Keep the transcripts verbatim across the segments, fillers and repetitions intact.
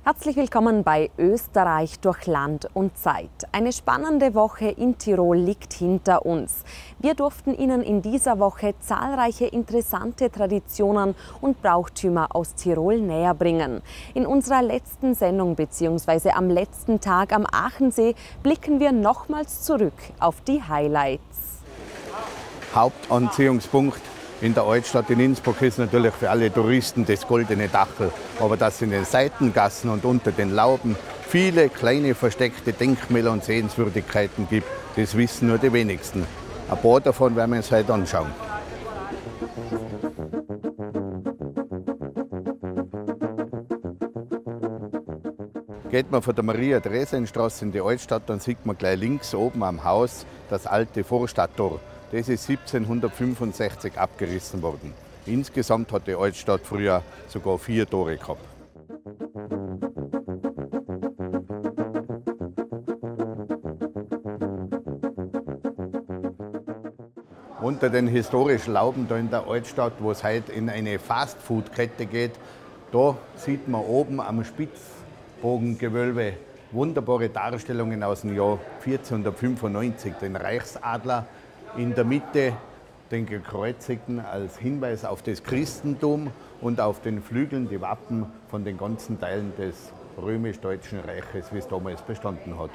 Herzlich willkommen bei Österreich durch Land und Zeit. Eine spannende Woche in Tirol liegt hinter uns. Wir durften Ihnen in dieser Woche zahlreiche interessante Traditionen und Brauchtümer aus Tirol näher bringen. In unserer letzten Sendung bzw. am letzten Tag am Aachensee blicken wir nochmals zurück auf die Highlights. Hauptanziehungspunkt in der Altstadt in Innsbruck ist natürlich für alle Touristen das Goldene Dachl. Aber dass es in den Seitengassen und unter den Lauben viele kleine versteckte Denkmäler und Sehenswürdigkeiten gibt, das wissen nur die wenigsten. Ein paar davon werden wir uns heute anschauen. Geht man von der Maria-Theresien-Straße in die Altstadt, dann sieht man gleich links oben am Haus das alte Vorstadttor. Das ist siebzehnhundertfünfundsechzig abgerissen worden. Insgesamt hat die Altstadt früher sogar vier Tore gehabt. Unter den historischen Lauben da in der Altstadt, wo es heute in eine Fastfood-Kette geht, da sieht man oben am Spitzbogengewölbe wunderbare Darstellungen aus dem Jahr vierzehnhundertfünfundneunzig, den Reichsadler. In der Mitte den Gekreuzigten als Hinweis auf das Christentum und auf den Flügeln die Wappen von den ganzen Teilen des römisch-deutschen Reiches, wie es damals bestanden hat.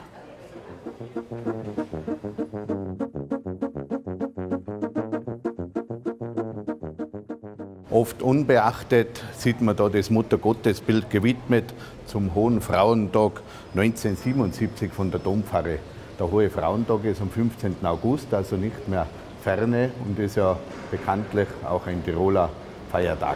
Oft unbeachtet sieht man da das Muttergottesbild gewidmet zum Hohen Frauentag neunzehnhundertsiebenundsiebzig von der Dompfarre. Der Hohe Frauentag ist am fünfzehnten August, also nicht mehr ferne und ist ja bekanntlich auch ein Tiroler Feiertag.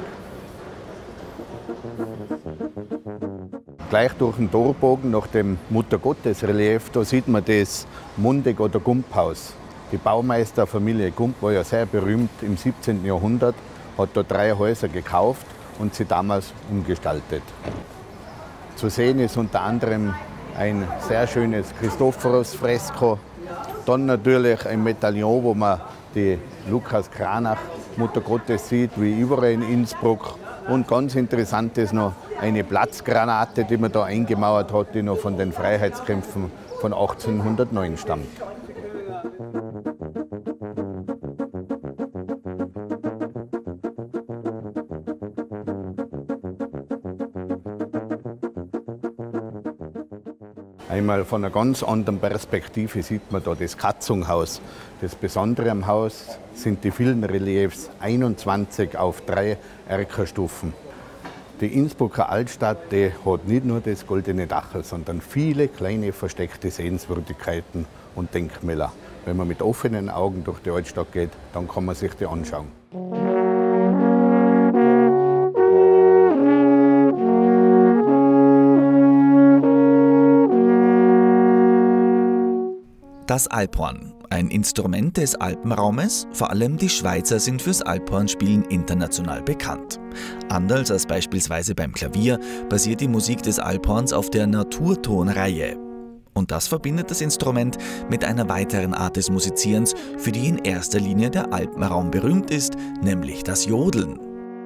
Gleich durch den Torbogen nach dem Muttergottesrelief, da sieht man das Mundig- oder Gumphaus. Die Baumeisterfamilie Gump war ja sehr berühmt im siebzehnten Jahrhundert, hat da drei Häuser gekauft und sie damals umgestaltet. Zu sehen ist unter anderem ein sehr schönes Christophorus-Fresko. Dann natürlich ein Medaillon, wo man die Lukas Cranach Mutter Gottes sieht, wie überall in Innsbruck. Und ganz interessant ist noch eine Platzgranate, die man da eingemauert hat, die noch von den Freiheitskämpfen von achtzehnhundertneun stammt. Einmal von einer ganz anderen Perspektive sieht man da das Katzunghaus. Das Besondere am Haus sind die vielen Reliefs, einundzwanzig auf drei Erkerstufen. Die Innsbrucker Altstadt, die hat nicht nur das Goldene Dachl, sondern viele kleine versteckte Sehenswürdigkeiten und Denkmäler. Wenn man mit offenen Augen durch die Altstadt geht, dann kann man sich die anschauen. Das Alphorn, ein Instrument des Alpenraumes, vor allem die Schweizer sind fürs Alphornspielen international bekannt. Anders als beispielsweise beim Klavier basiert die Musik des Alphorns auf der Naturtonreihe. Und das verbindet das Instrument mit einer weiteren Art des Musizierens, für die in erster Linie der Alpenraum berühmt ist, nämlich das Jodeln.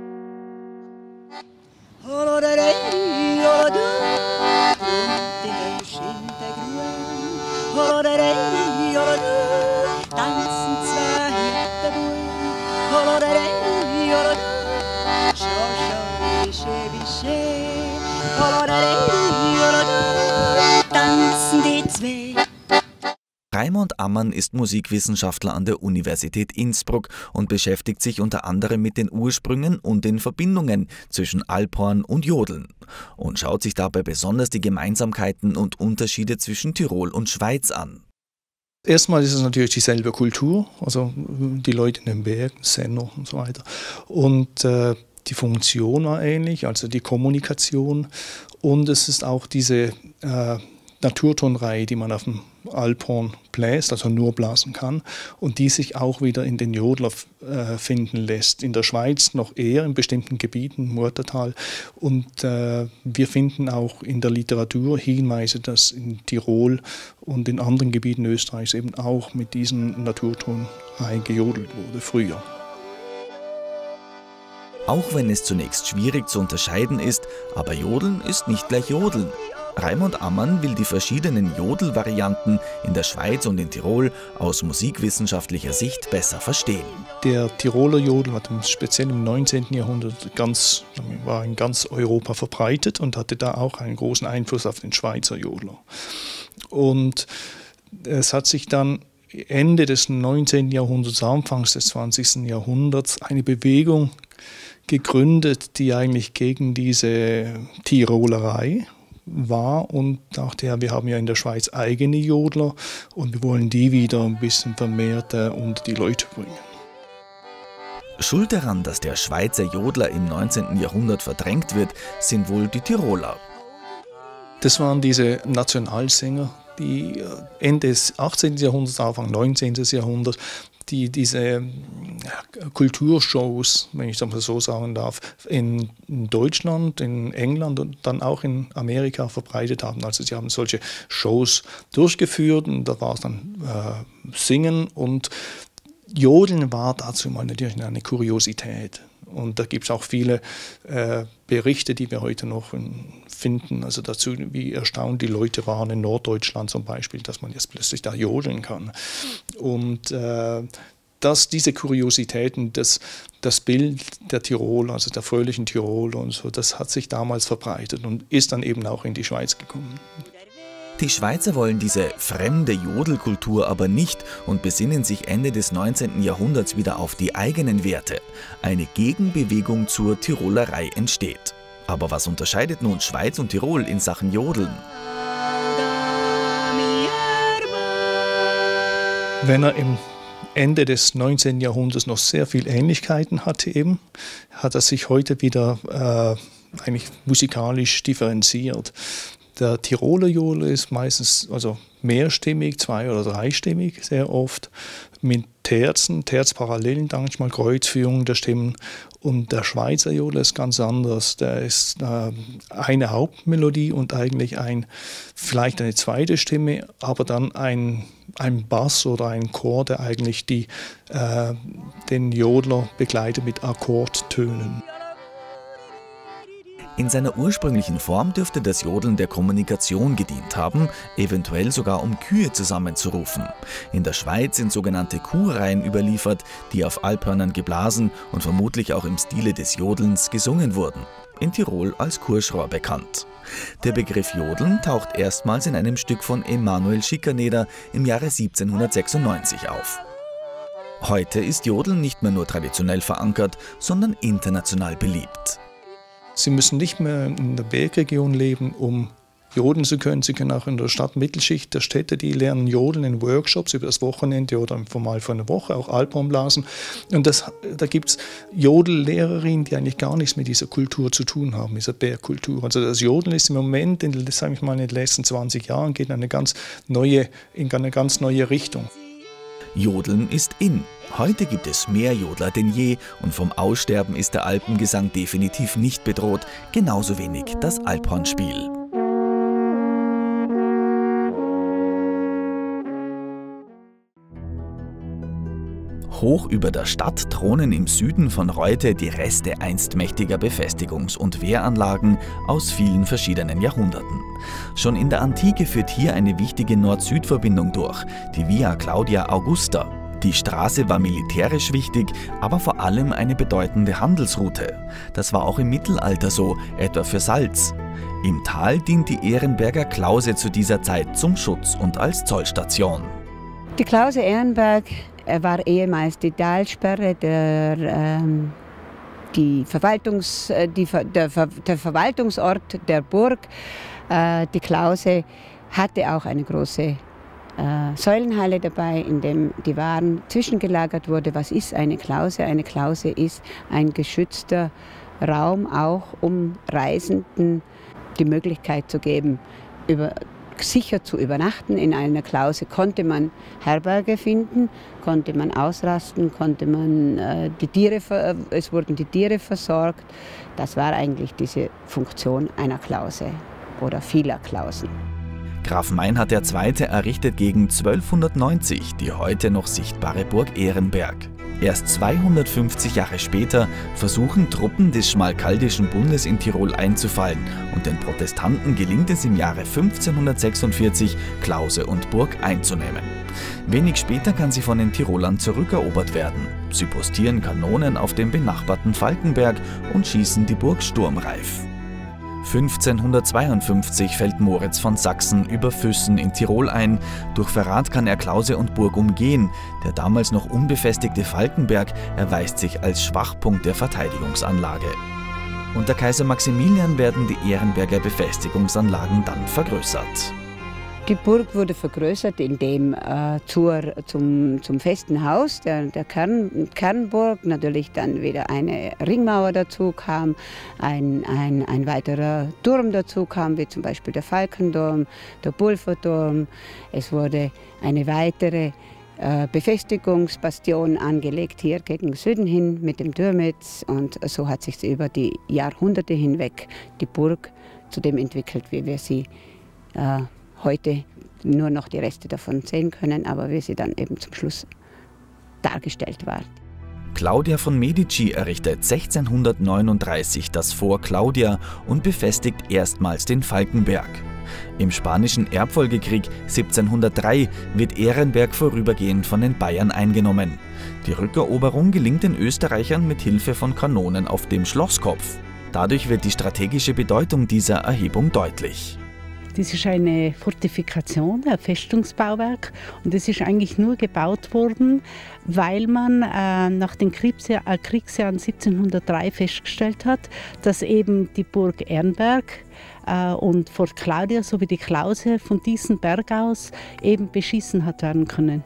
Raimund Ammann ist Musikwissenschaftler an der Universität Innsbruck und beschäftigt sich unter anderem mit den Ursprüngen und den Verbindungen zwischen Alphorn und Jodeln und schaut sich dabei besonders die Gemeinsamkeiten und Unterschiede zwischen Tirol und Schweiz an. Erstmal ist es natürlich dieselbe Kultur, also die Leute in den Bergen, Senno und so weiter. Und äh, die Funktion war ähnlich, also die Kommunikation. Und es ist auch diese äh, Naturtonreihe, die man auf dem Alphorn bläst, also nur blasen kann, und die sich auch wieder in den Jodler äh, finden lässt. In der Schweiz noch eher in bestimmten Gebieten, Murtertal. Und äh, wir finden auch in der Literatur Hinweise, dass in Tirol und in anderen Gebieten Österreichs eben auch mit diesen Naturtonreihen gejodelt wurde früher. Auch wenn es zunächst schwierig zu unterscheiden ist, aber Jodeln ist nicht gleich Jodeln. Raimund Ammann will die verschiedenen Jodelvarianten in der Schweiz und in Tirol aus musikwissenschaftlicher Sicht besser verstehen. Der Tiroler Jodel hat speziell im neunzehnten Jahrhundert ganz, war in ganz Europa verbreitet und hatte da auch einen großen Einfluss auf den Schweizer Jodler. Und es hat sich dann Ende des neunzehnten Jahrhunderts, Anfangs des zwanzigsten Jahrhunderts eine Bewegung gegründet, die eigentlich gegen diese Tirolerei war und dachte, ja, wir haben ja in der Schweiz eigene Jodler und wir wollen die wieder ein bisschen vermehrt äh, unter die Leute bringen. Schuld daran, dass der Schweizer Jodler im neunzehnten Jahrhundert verdrängt wird, sind wohl die Tiroler. Das waren diese Nationalsänger, die Ende des achtzehnten Jahrhunderts, Anfang neunzehnten Jahrhunderts, die diese Kulturshows, wenn ich das mal so sagen darf, in Deutschland, in England und dann auch in Amerika verbreitet haben. Also sie haben solche Shows durchgeführt und da war es dann äh, Singen und Jodeln war dazu mal natürlich eine Kuriosität. Und da gibt es auch viele äh, Berichte, die wir heute noch finden, also dazu, wie erstaunt die Leute waren in Norddeutschland zum Beispiel, dass man jetzt plötzlich da jodeln kann. Und äh, dass diese Kuriositäten, das, das Bild der Tiroler, also der fröhlichen Tiroler und so, das hat sich damals verbreitet und ist dann eben auch in die Schweiz gekommen. Die Schweizer wollen diese fremde Jodelkultur aber nicht und besinnen sich Ende des neunzehnten Jahrhunderts wieder auf die eigenen Werte. Eine Gegenbewegung zur Tirolerei entsteht. Aber was unterscheidet nun Schweiz und Tirol in Sachen Jodeln? Wenn er im Ende des neunzehnten Jahrhunderts noch sehr viele Ähnlichkeiten hatte, eben, hat er sich heute wieder äh, eigentlich musikalisch differenziert. Der Tiroler Jodel ist meistens also mehrstimmig, zwei- oder dreistimmig, sehr oft, mit Terzen, Terzparallelen, manchmal Kreuzführungen der Stimmen. Und der Schweizer Jodel ist ganz anders. Der ist äh, eine Hauptmelodie und eigentlich ein, vielleicht eine zweite Stimme, aber dann ein, ein Bass oder ein Chor, der eigentlich die, äh, den Jodler begleitet mit Akkordtönen. In seiner ursprünglichen Form dürfte das Jodeln der Kommunikation gedient haben, eventuell sogar um Kühe zusammenzurufen. In der Schweiz sind sogenannte Kuhreihen überliefert, die auf Alphörnern geblasen und vermutlich auch im Stile des Jodelns gesungen wurden. In Tirol als Kurschrohr bekannt. Der Begriff Jodeln taucht erstmals in einem Stück von Emanuel Schikaneder im Jahre siebzehnhundertsechsundneunzig auf. Heute ist Jodeln nicht mehr nur traditionell verankert, sondern international beliebt. Sie müssen nicht mehr in der Bergregion leben, um jodeln zu können. Sie können auch in der Stadtmittelschicht der Städte, die lernen Jodeln in Workshops über das Wochenende oder formal für eine Woche, auch Alphornblasen. Und das, da gibt es Jodellehrerinnen, die eigentlich gar nichts mit dieser Kultur zu tun haben, dieser Bergkultur. Also das Jodeln ist im Moment, in, sage ich mal, in den letzten zwanzig Jahren, geht in eine ganz neue, in eine ganz neue Richtung. Jodeln ist in. Heute gibt es mehr Jodler denn je und vom Aussterben ist der Alpengesang definitiv nicht bedroht, genauso wenig das Alphornspiel. Hoch über der Stadt thronen im Süden von Reutte die Reste einst mächtiger Befestigungs- und Wehranlagen aus vielen verschiedenen Jahrhunderten. Schon in der Antike führt hier eine wichtige Nord-Süd-Verbindung durch, die Via Claudia Augusta. Die Straße war militärisch wichtig, aber vor allem eine bedeutende Handelsroute. Das war auch im Mittelalter so, etwa für Salz. Im Tal dient die Ehrenberger Klause zu dieser Zeit zum Schutz und als Zollstation. Die Klause Ehrenberg war ehemals die Talsperre, der, ähm, die Verwaltungs, die, der, der Verwaltungsort der Burg. Äh, die Klause hatte auch eine große äh, Säulenhalle dabei, in dem die Waren zwischengelagert wurde. Was ist eine Klause? Eine Klause ist ein geschützter Raum, auch um Reisenden die Möglichkeit zu geben, über sicher zu übernachten. In einer Klause konnte man Herberge finden, konnte man ausrasten, konnte man äh, die Tiere, es wurden die Tiere versorgt. Das war eigentlich diese Funktion einer Klause oder vieler Klausen. Graf Meinhard der Zweite errichtet gegen zwölfhundertneunzig die heute noch sichtbare Burg Ehrenberg. Erst zweihundertfünfzig Jahre später versuchen Truppen des Schmalkaldischen Bundes in Tirol einzufallen und den Protestanten gelingt es im Jahre fünfzehnhundertsechsundvierzig, Klause und Burg einzunehmen. Wenig später kann sie von den Tirolern zurückerobert werden. Sie postieren Kanonen auf dem benachbarten Falkenberg und schießen die Burg sturmreif. fünfzehnhundertzweiundfünfzig fällt Moritz von Sachsen über Füssen in Tirol ein. Durch Verrat kann er Klause und Burg umgehen. Der damals noch unbefestigte Falkenberg erweist sich als Schwachpunkt der Verteidigungsanlage. Unter Kaiser Maximilian werden die Ehrenberger Befestigungsanlagen dann vergrößert. Die Burg wurde vergrößert, indem äh, zur, zum, zum festen Haus der, der Kern, Kernburg natürlich dann wieder eine Ringmauer dazu kam, ein, ein, ein weiterer Turm dazu kam, wie zum Beispiel der Falkenturm, der Pulverturm. Es wurde eine weitere äh, Befestigungsbastion angelegt, hier gegen Süden hin mit dem Dürmitz. Und so hat sich über die Jahrhunderte hinweg die Burg zu dem entwickelt, wie wir sie äh, heute nur noch die Reste davon sehen können, aber wie sie dann eben zum Schluss dargestellt war. Claudia von Medici errichtet sechzehnhundertneununddreißig das Fort Claudia und befestigt erstmals den Falkenberg. Im Spanischen Erbfolgekrieg siebzehnhundertdrei wird Ehrenberg vorübergehend von den Bayern eingenommen. Die Rückeroberung gelingt den Österreichern mit Hilfe von Kanonen auf dem Schlosskopf. Dadurch wird die strategische Bedeutung dieser Erhebung deutlich. Das ist eine Fortifikation, ein Festungsbauwerk, und das ist eigentlich nur gebaut worden, weil man äh, nach den Kriegsjahr, äh, Kriegsjahren siebzehnhundertdrei festgestellt hat, dass eben die Burg Ehrenberg äh, und Fort Claudia sowie die Klause von diesem Berg aus eben beschießen hat werden können.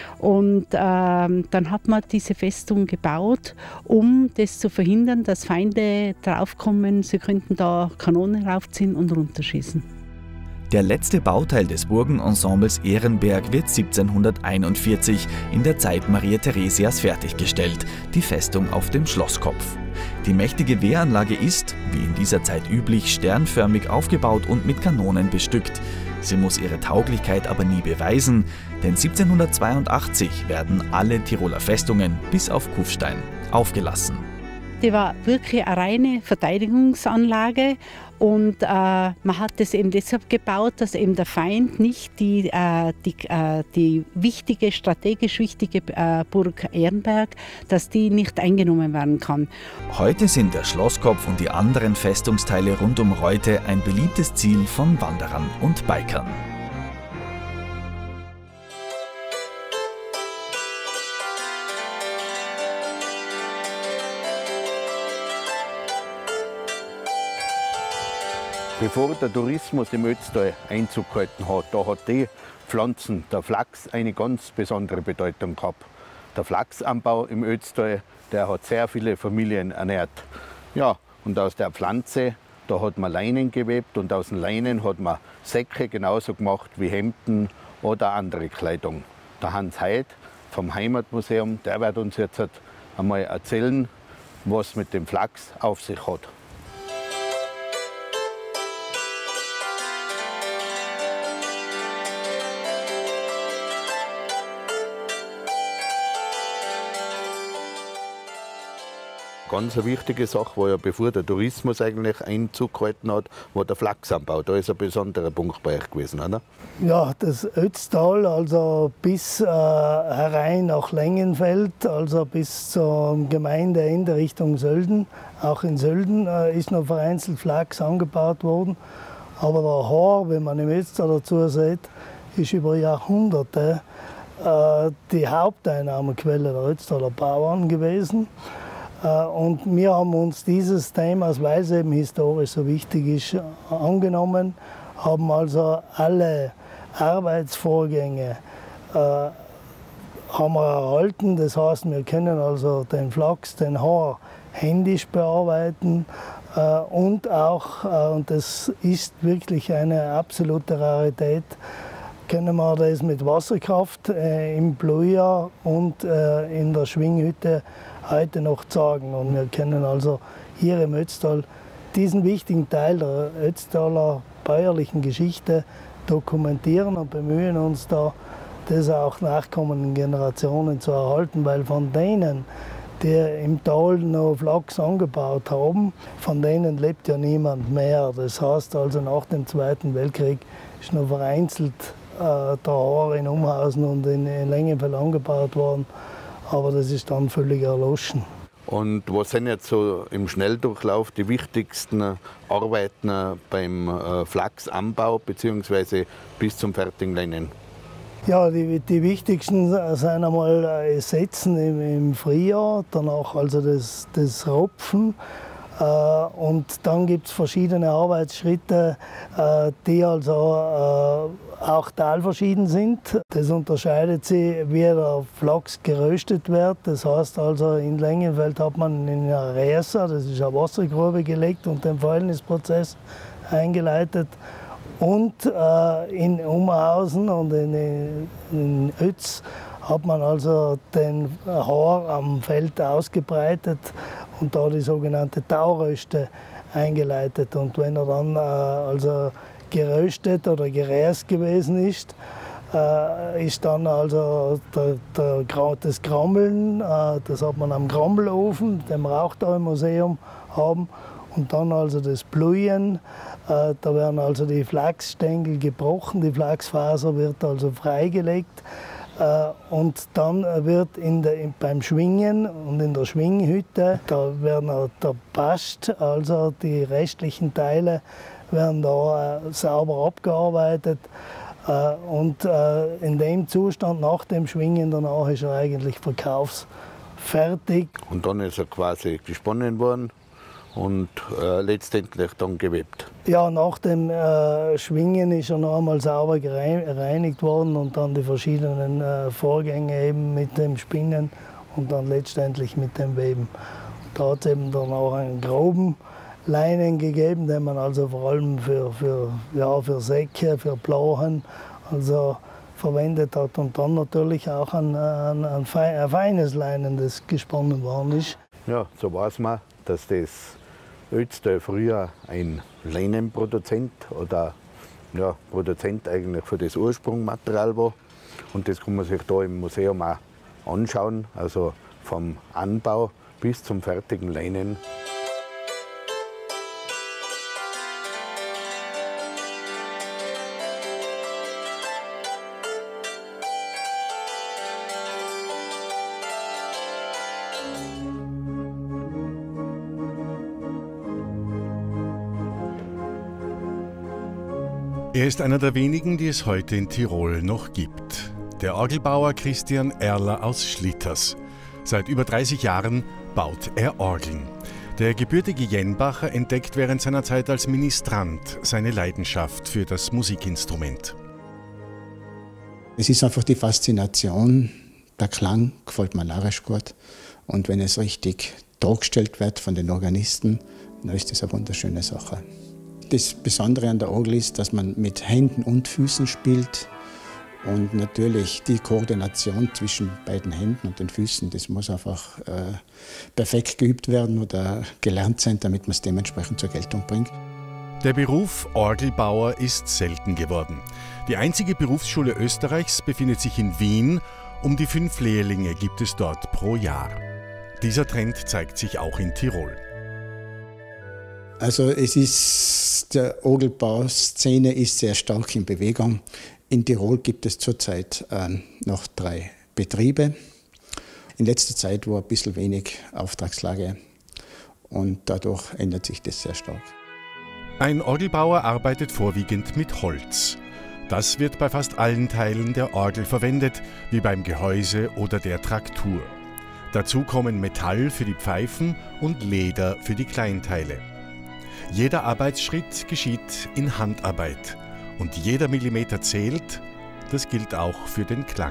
Und äh, dann hat man diese Festung gebaut, um das zu verhindern, dass Feinde draufkommen, sie könnten da Kanonen raufziehen und runterschießen. Der letzte Bauteil des Burgenensembles Ehrenberg wird siebzehnhunderteinundvierzig in der Zeit Maria Theresias fertiggestellt, die Festung auf dem Schlosskopf. Die mächtige Wehranlage ist, wie in dieser Zeit üblich, sternförmig aufgebaut und mit Kanonen bestückt. Sie muss ihre Tauglichkeit aber nie beweisen, denn siebzehnhundertzweiundachtzig werden alle Tiroler Festungen bis auf Kufstein aufgelassen. Die war wirklich eine reine Verteidigungsanlage, und äh, man hat es eben deshalb gebaut, dass eben der Feind nicht die, äh, die, äh, die wichtige, strategisch wichtige äh, Burg Ehrenberg, dass die nicht eingenommen werden kann. Heute sind der Schlosskopf und die anderen Festungsteile rund um Reute ein beliebtes Ziel von Wanderern und Bikern. Bevor der Tourismus im Ötztal Einzug gehalten hat, da hat die Pflanzen, der Flachs, eine ganz besondere Bedeutung gehabt. Der Flachsanbau im Ötztal, der hat sehr viele Familien ernährt. Ja, und aus der Pflanze, da hat man Leinen gewebt, und aus den Leinen hat man Säcke genauso gemacht wie Hemden oder andere Kleidung. Der Hans Heid vom Heimatmuseum, der wird uns jetzt einmal erzählen, was mit dem Flachs auf sich hat. Ganz eine wichtige Sache war ja, bevor der Tourismus eigentlich Einzug gehalten hat, war der Flachsanbau. Da ist ein besonderer Punkt bei euch gewesen, oder? Ja, das Ötztal, also bis äh, herein nach Längenfeld, also bis zum Gemeindeende Richtung Sölden. Auch in Sölden äh, ist noch vereinzelt Flachs angebaut worden. Aber der Haar, wenn man im Ötztal dazu sieht, ist über Jahrhunderte äh, die Haupteinnahmequelle der Ötztaler Bauern gewesen. Und wir haben uns dieses Thema, weil es eben historisch so wichtig ist, angenommen, haben also alle Arbeitsvorgänge äh, haben wir erhalten. Das heißt, wir können also den Flachs, den Haar händisch bearbeiten äh, und auch, äh, und das ist wirklich eine absolute Rarität, können wir das mit Wasserkraft äh, im Bluja und äh, in der Schwinghütte heute noch zeigen. Und wir können also hier im Ötztal diesen wichtigen Teil der Ötztaler bäuerlichen Geschichte dokumentieren und bemühen uns da, das auch nachkommenden Generationen zu erhalten, weil von denen, die im Tal noch Flachs angebaut haben, von denen lebt ja niemand mehr. Das heißt also, nach dem Zweiten Weltkrieg ist noch vereinzelt äh, der Haar in Umhausen und in, in Längenfeld angebaut worden, aber das ist dann völlig erloschen. Und was sind jetzt so im Schnelldurchlauf die wichtigsten Arbeiten beim äh, Flachsanbau bzw. bis zum fertigen Leinen? Ja, die, die wichtigsten sind einmal Setzen im, im Frühjahr, danach also das, das Rupfen. Äh, und dann gibt es verschiedene Arbeitsschritte, äh, die also äh, auch teilverschieden sind. Das unterscheidet sich, wie der Flachs geröstet wird. Das heißt also, in Längenfeld hat man in einer Räser, das ist eine Wassergrube, gelegt und den Fäulnisprozess eingeleitet. Und äh, in Umhausen und in, in Ötz hat man also den Haar am Feld ausgebreitet und da die sogenannte Tauröste eingeleitet. Und wenn er dann äh, also geröstet oder geräst gewesen ist, äh, ist dann also der, der, das Grammeln, äh, das hat man am Grammelofen, den wir auch da im Museum haben, und dann also das Blühen. Da werden also die Flachsstängel gebrochen, die Flachsfaser wird also freigelegt und dann wird in der, beim Schwingen und in der Schwinghütte, da werden der Bast, also die restlichen Teile, werden da sauber abgearbeitet und in dem Zustand nach dem Schwingen danach ist er eigentlich verkaufsfertig. Und dann ist er quasi gesponnen worden und äh, letztendlich dann gewebt. Ja, nach dem äh, Schwingen ist er noch einmal sauber gereinigt worden und dann die verschiedenen äh, Vorgänge eben mit dem Spinnen und dann letztendlich mit dem Weben. Da hat es eben dann auch einen groben Leinen gegeben, den man also vor allem für, für, ja, für Säcke, für Plachen also verwendet hat und dann natürlich auch ein, ein, ein, ein feines Leinen, das gesponnen worden ist. Ja, so weiß man, dass das Ötztal früher ein Leinenproduzent oder ja, Produzent eigentlich für das Ursprungsmaterial war. Und das kann man sich da im Museum auch anschauen, also vom Anbau bis zum fertigen Leinen. Er ist einer der wenigen, die es heute in Tirol noch gibt. Der Orgelbauer Christian Erler aus Schlitters. Seit über dreißig Jahren baut er Orgeln. Der gebürtige Jenbacher entdeckt während seiner Zeit als Ministrant seine Leidenschaft für das Musikinstrument. Es ist einfach die Faszination, der Klang gefällt mir narrisch gut. Und wenn es richtig dargestellt wird von den Organisten, dann ist das eine wunderschöne Sache. Das Besondere an der Orgel ist, dass man mit Händen und Füßen spielt. Und natürlich die Koordination zwischen beiden Händen und den Füßen, das muss einfach äh, perfekt geübt werden oder gelernt sein, damit man es dementsprechend zur Geltung bringt. Der Beruf Orgelbauer ist selten geworden. Die einzige Berufsschule Österreichs befindet sich in Wien. Um die fünf Lehrlinge gibt es dort pro Jahr. Dieser Trend zeigt sich auch in Tirol. Also es ist, der Orgelbauszene ist sehr stark in Bewegung. In Tirol gibt es zurzeit äh, noch drei Betriebe. In letzter Zeit war ein bisschen wenig Auftragslage und dadurch ändert sich das sehr stark. Ein Orgelbauer arbeitet vorwiegend mit Holz. Das wird bei fast allen Teilen der Orgel verwendet, wie beim Gehäuse oder der Traktur. Dazu kommen Metall für die Pfeifen und Leder für die Kleinteile. Jeder Arbeitsschritt geschieht in Handarbeit und jeder Millimeter zählt, das gilt auch für den Klang.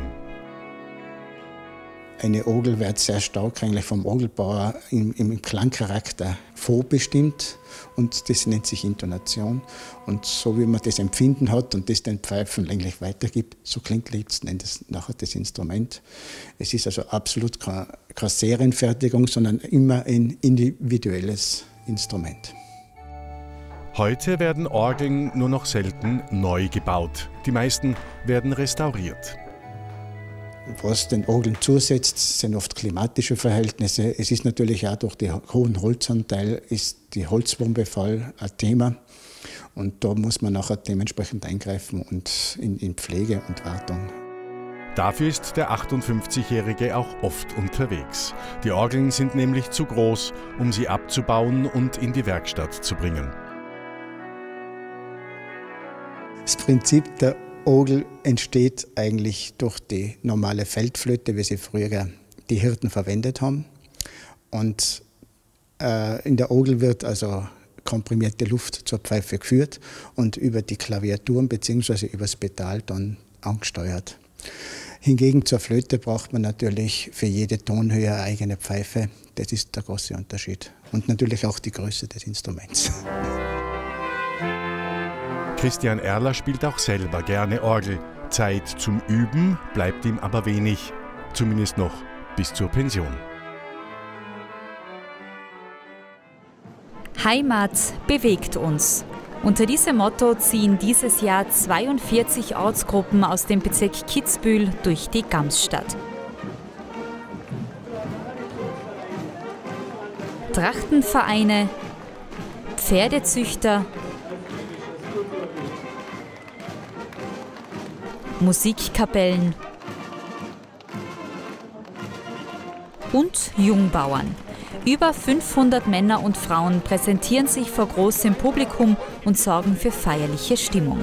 Eine Orgel wird sehr stark eigentlich vom Orgelbauer im, im Klangcharakter vorbestimmt und das nennt sich Intonation. Und so wie man das Empfinden hat und das den Pfeifen eigentlich weitergibt, so klingt letzten Endes nachher das Instrument. Es ist also absolut keine, keine Serienfertigung, sondern immer ein individuelles Instrument. Heute werden Orgeln nur noch selten neu gebaut. Die meisten werden restauriert. Was den Orgeln zusetzt, sind oft klimatische Verhältnisse. Es ist natürlich auch durch den hohen Holzanteil ist die Holzwurmbefall ein Thema. Und da muss man nachher dementsprechend eingreifen und in, in Pflege und Wartung. Dafür ist der achtundfünfzigjährige auch oft unterwegs. Die Orgeln sind nämlich zu groß, um sie abzubauen und in die Werkstatt zu bringen. Das Prinzip der Orgel entsteht eigentlich durch die normale Feldflöte, wie sie früher die Hirten verwendet haben. Und äh, in der Orgel wird also komprimierte Luft zur Pfeife geführt und über die Klaviaturen bzw. über das Pedal dann angesteuert. Hingegen zur Flöte braucht man natürlich für jede Tonhöhe eine eigene Pfeife. Das ist der große Unterschied. Und natürlich auch die Größe des Instruments. Christian Erler spielt auch selber gerne Orgel. Zeit zum Üben bleibt ihm aber wenig, zumindest noch bis zur Pension. Heimat bewegt uns. Unter diesem Motto ziehen dieses Jahr zweiundvierzig Ortsgruppen aus dem Bezirk Kitzbühel durch die Gamsstadt. Trachtenvereine, Pferdezüchter, Musikkapellen und Jungbauern. Über fünfhundert Männer und Frauen präsentieren sich vor großem Publikum und sorgen für feierliche Stimmung.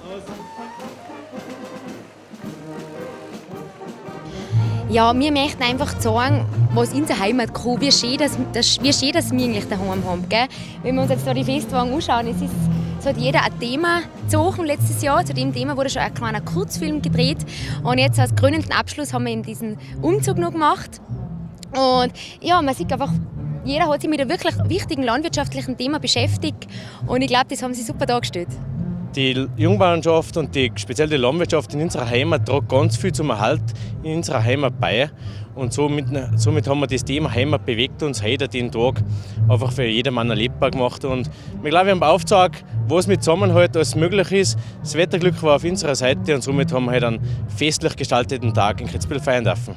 Ja, wir möchten einfach sagen, was unsere Heimat kann, wie schön, dass, dass, wie schön, dass wir eigentlich daheim haben. Gell? Wenn wir uns jetzt da die Festwagen anschauen, es ist, es hat jeder ein Thema gezogen letztes Jahr. Zu dem Thema wurde schon ein kleiner Kurzfilm gedreht. Und jetzt als krönenden Abschluss haben wir eben diesen Umzug noch gemacht. Und ja, man sieht einfach, jeder hat sich mit einem wirklich wichtigen landwirtschaftlichen Thema beschäftigt. Und ich glaube, das haben sie super dargestellt. Die Jungbauernschaft und die, speziell die Landwirtschaft in unserer Heimat trägt ganz viel zum Erhalt in unserer Heimat bei. Und somit, somit haben wir das Thema Heimat bewegt uns heute den Tag einfach für jedermann erlebbar gemacht. Und ich glaube, wir haben aufgezeigt, was mit Zusammenhalt alles möglich ist. Das Wetterglück war auf unserer Seite und somit haben wir heute einen festlich gestalteten Tag in Kitzbühel feiern dürfen.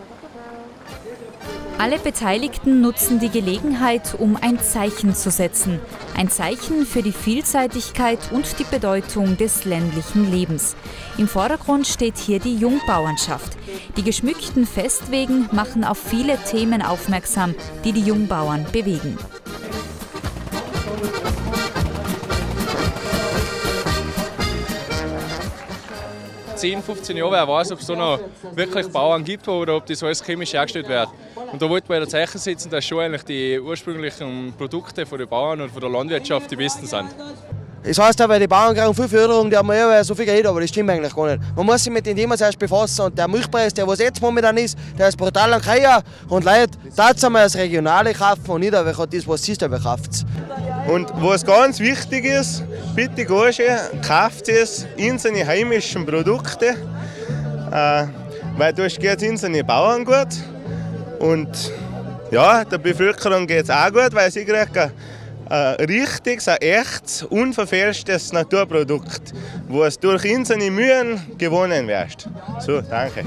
Alle Beteiligten nutzen die Gelegenheit, um ein Zeichen zu setzen. Ein Zeichen für die Vielseitigkeit und die Bedeutung des ländlichen Lebens. Im Vordergrund steht hier die Jungbauernschaft. Die geschmückten Festwegen machen auf viele Themen aufmerksam, die die Jungbauern bewegen. zehn, fünfzehn Jahre, wer weiß, ob es da noch wirklich Bauern gibt oder ob das alles chemisch hergestellt wird. Und da wollten wir ein Zeichen setzen, dass schon eigentlich die ursprünglichen Produkte von den Bauern und von der Landwirtschaft die besten sind. Das heißt aber, die Bauern kriegen viel Förderung, die haben ja so viel geredet, aber das stimmt eigentlich gar nicht. Man muss sich mit dem Thema zuerst befassen und der Milchpreis, der was jetzt momentan ist, der ist brutal an Kreier. Und Leute, das einmal das Regionale kaufen und nicht einfach das, was sie selber kauft. Und was ganz wichtig ist, bitte Gage, kauft es in seine heimischen Produkte, äh, weil da geht es in seine Bauern gut. Und ja, der Bevölkerung geht es auch gut, weil sie kriegen ein richtiges, ein echtes, unverfälschtes Naturprodukt, was durch unsere Mühen gewonnen wird. So, danke.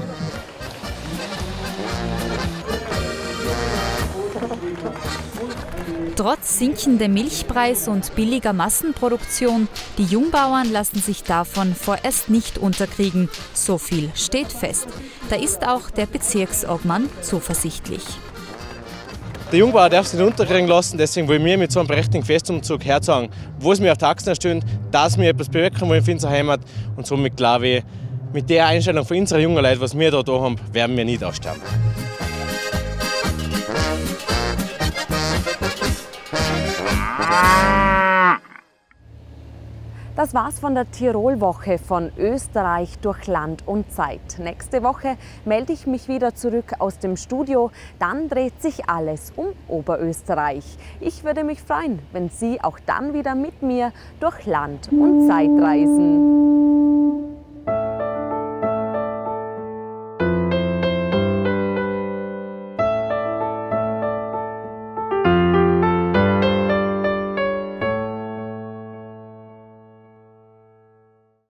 Trotz sinkendem Milchpreis und billiger Massenproduktion, die Jungbauern lassen sich davon vorerst nicht unterkriegen. So viel steht fest. Da ist auch der Bezirksobmann zuversichtlich. Der Jungbauer darf sich nicht unterkriegen lassen, deswegen wollen wir mit so einem prächtigen Festumzug herzeigen, was wir auf der Achsen erstellen, dass wir etwas bewirken wollen für unsere Heimat. Und somit glaube ich, mit der Einstellung von unserer jungen Leute, was wir da, da haben, werden wir nicht aussterben. Das war's von der Tirolwoche von Österreich durch Land und Zeit. Nächste Woche melde ich mich wieder zurück aus dem Studio. Dann dreht sich alles um Oberösterreich. Ich würde mich freuen, wenn Sie auch dann wieder mit mir durch Land und Zeit reisen.